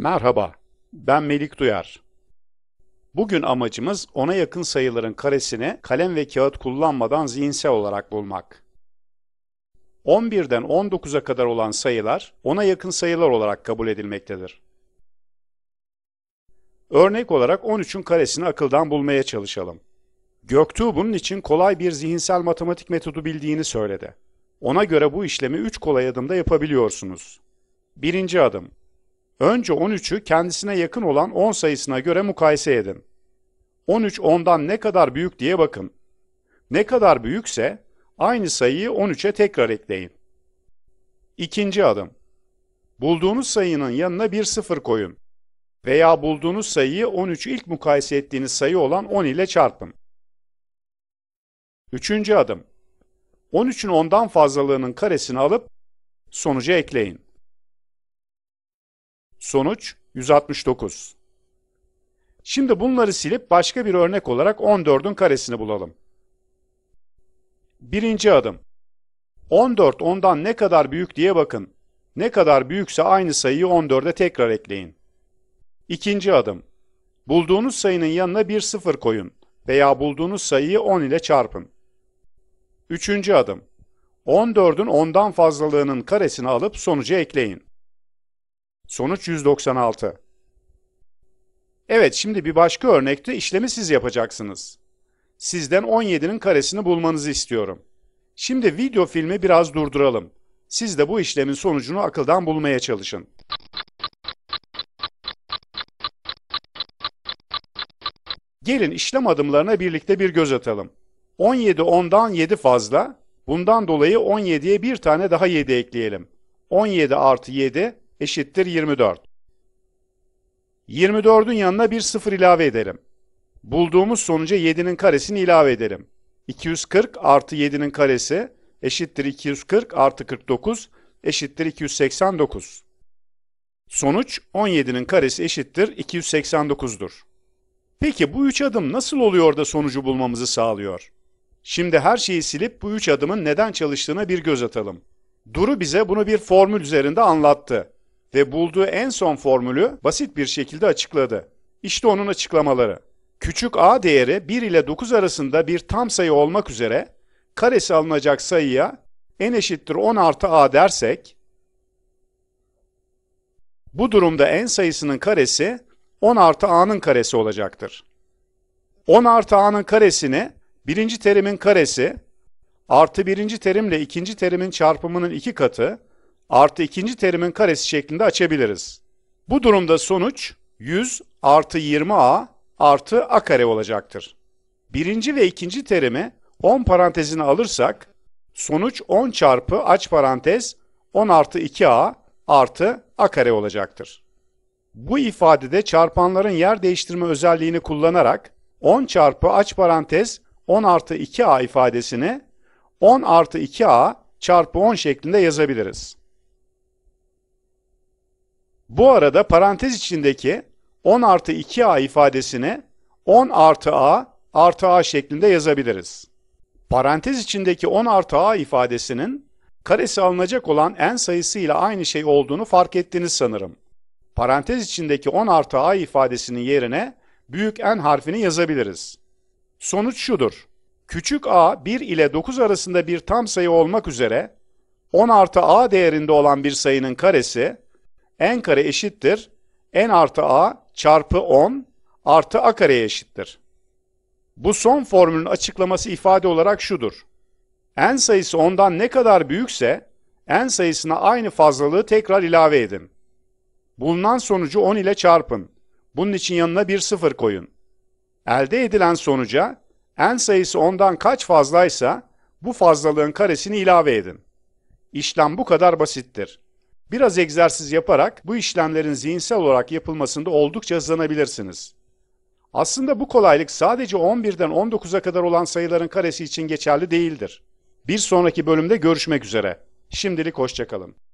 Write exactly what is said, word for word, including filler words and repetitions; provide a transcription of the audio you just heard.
Merhaba, ben Melik Duyar. Bugün amacımız ona yakın sayıların karesini kalem ve kağıt kullanmadan zihinsel olarak bulmak. on birden on dokuza kadar olan sayılar ona yakın sayılar olarak kabul edilmektedir. Örnek olarak on üçün karesini akıldan bulmaya çalışalım. Göktuğ bunun için kolay bir zihinsel matematik metodu bildiğini söyledi. Ona göre bu işlemi üç kolay adımda yapabiliyorsunuz. Birinci adım. Önce on üçü kendisine yakın olan on sayısına göre mukayese edin. on üç ondan ne kadar büyük diye bakın. Ne kadar büyükse aynı sayıyı on üçe tekrar ekleyin. İkinci adım. Bulduğunuz sayının yanına bir sıfır koyun. Veya bulduğunuz sayıyı on üçü ilk mukayese ettiğiniz sayı olan on ile çarpın. Üçüncü adım. on üçün ondan fazlalığının karesini alıp sonuca ekleyin. Sonuç yüz altmış dokuz. Şimdi bunları silip başka bir örnek olarak on dördün karesini bulalım. Birinci adım. on dört ondan ne kadar büyük diye bakın. Ne kadar büyükse aynı sayıyı on dörde tekrar ekleyin. İkinci adım. Bulduğunuz sayının yanına bir sıfır koyun veya bulduğunuz sayıyı on ile çarpın. Üçüncü adım. on dördün ondan fazlalığının karesini alıp sonuca ekleyin. Sonuç yüz doksan altı. Evet, şimdi bir başka örnekte işlemi siz yapacaksınız. Sizden on yedinin karesini bulmanızı istiyorum. Şimdi video filmi biraz durduralım. Siz de bu işlemin sonucunu akıldan bulmaya çalışın. Gelin işlem adımlarına birlikte bir göz atalım. on yedi ondan yedi fazla. Bundan dolayı on yediye bir tane daha yedi ekleyelim. on yedi artı yedi eşittir yirmi dört. yirmi dördün yanına bir sıfır ilave edelim. Bulduğumuz sonuca yedinin karesini ilave edelim. iki yüz kırk artı yedinin karesi eşittir iki yüz kırk artı kırk dokuz eşittir iki yüz seksen dokuz. Sonuç on yedinin karesi eşittir iki yüz seksen dokuz'dur. Peki bu üç adım nasıl oluyor da sonucu bulmamızı sağlıyor? Şimdi her şeyi silip bu üç adımın neden çalıştığına bir göz atalım. Duru bize bunu bir formül üzerinde anlattı ve bulduğu en son formülü basit bir şekilde açıkladı. İşte onun açıklamaları. Küçük a değeri bir ile dokuz arasında bir tam sayı olmak üzere karesi alınacak sayıya n eşittir on artı a dersek, bu durumda n sayısının karesi on artı a'nın karesi olacaktır. on artı a'nın karesini birinci terimin karesi artı birinci terimle ikinci terimin çarpımının iki katı artı ikinci terimin karesi şeklinde açabiliriz. Bu durumda sonuç yüz artı yirmi a artı a kare olacaktır. Birinci ve ikinci terimi on parantezine alırsak sonuç on çarpı aç parantez on artı iki a artı a kare olacaktır. Bu ifadede çarpanların yer değiştirme özelliğini kullanarak on çarpı aç parantez on artı iki a ifadesini on artı iki a çarpı on şeklinde yazabiliriz. Bu arada parantez içindeki on artı iki a ifadesini on artı a artı a şeklinde yazabiliriz. Parantez içindeki on artı a ifadesinin karesi alınacak olan n sayısıyla aynı şey olduğunu fark ettiniz sanırım. Parantez içindeki on artı a ifadesinin yerine büyük N harfini yazabiliriz. Sonuç şudur. Küçük a bir ile dokuz arasında bir tam sayı olmak üzere on artı a değerinde olan bir sayının karesi n kare eşittir n artı a çarpı on artı a kareye eşittir. Bu son formülün açıklaması ifade olarak şudur. N sayısı ondan ne kadar büyükse n sayısına aynı fazlalığı tekrar ilave edin. Bulunan sonucu on ile çarpın. Bunun için yanına bir sıfır koyun. Elde edilen sonuca n sayısı ondan kaç fazlaysa bu fazlalığın karesini ilave edin. İşlem bu kadar basittir. Biraz egzersiz yaparak bu işlemlerin zihinsel olarak yapılmasında oldukça hızlanabilirsiniz. Aslında bu kolaylık sadece on birden on dokuza kadar olan sayıların karesi için geçerli değildir. Bir sonraki bölümde görüşmek üzere. Şimdilik hoşça kalın.